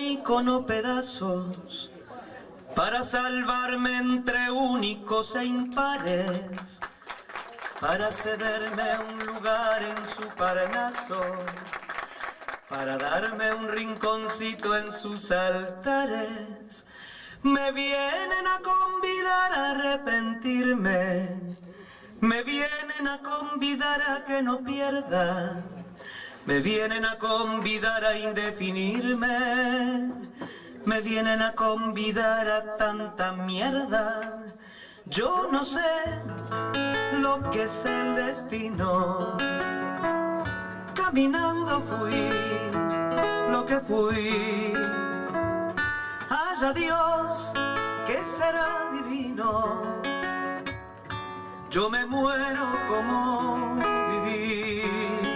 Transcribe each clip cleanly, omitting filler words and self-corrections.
icono pedazos para salvarme entre únicos e impares, para cederme un lugar en su Parnaso, para darme un rinconcito en sus altares. Me vienen a convidar a arrepentirme, me vienen a convidar a que no pierda, me vienen a convidar a indefinirme, me vienen a convidar a tanta mierda. Yo no sé lo que es el destino, caminando fui lo que fui. Haya Dios que será divino, yo me muero como viví,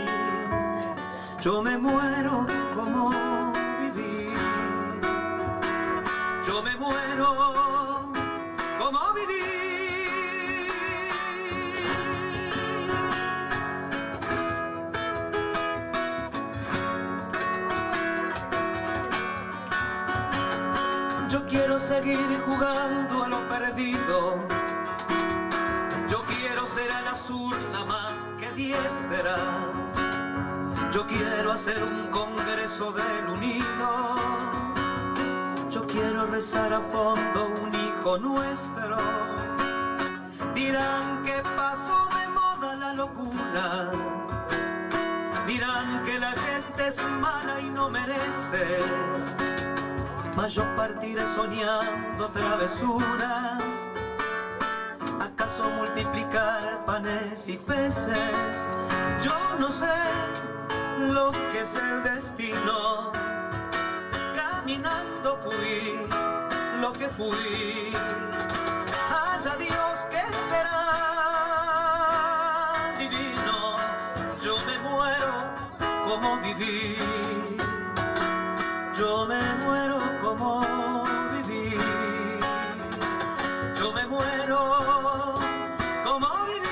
yo me muero como viví, yo me muero como viví. Yo quiero seguir jugando a lo perdido, yo quiero ser a la zurda más que diestra, yo quiero hacer un congreso del unido, yo quiero rezar a fondo un hijo nuestro. Dirán que pasó de moda la locura, dirán que la gente es mala y no merece, mas yo partiré soñando travesuras. ¿Acaso multiplicar panes y peces? Yo no sé lo que es el destino, caminando fui lo que fui. Haya Dios que será divino, yo me muero como viví, yo me muero como viví, yo me muero como viví.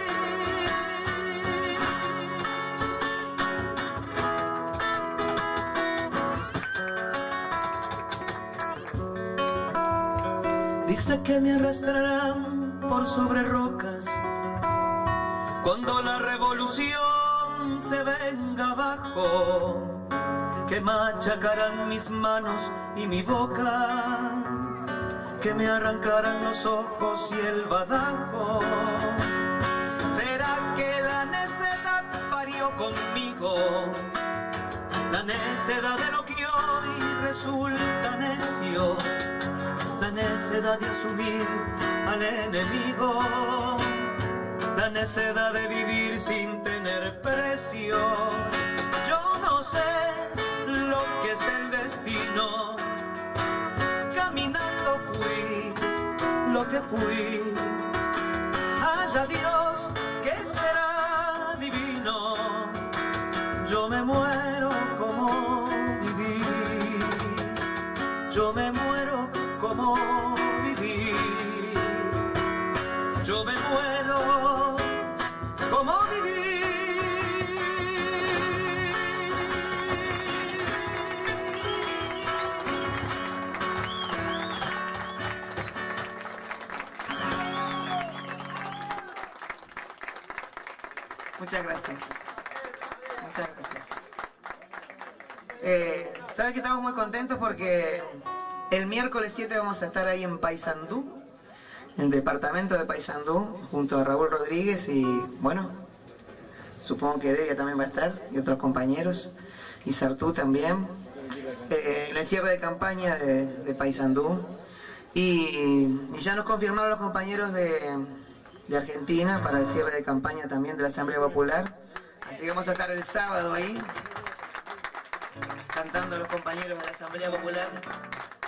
Dice que me arrastrarán por sobre rocas cuando la revolución se venga abajo, que machacarán mis manos y mi boca, que me arrancarán los ojos y el badajo. ¿Será que la necedad parió conmigo? La necedad de lo que hoy resulta necio, la necedad de asumir al enemigo, la necedad de vivir sin tener precio. Yo no sé lo que es el destino, caminando fui lo que fui. Haya Dios que será divino, yo me muero como viví, yo me muero como viví, yo me muero como viví. Muchas gracias. Muchas gracias. ¿Sabes que estamos muy contentos porque el miércoles 7 vamos a estar ahí en Paysandú, en el departamento de Paysandú, junto a Raúl Rodríguez y, bueno, supongo que Delia también va a estar, y otros compañeros, y Sartú también, en el cierre de campaña de Paysandú. Y ya nos confirmaron los compañeros de Argentina para el cierre de campaña también de la Asamblea Popular. Así que vamos a estar el sábado ahí, cantando a los compañeros de la Asamblea Popular.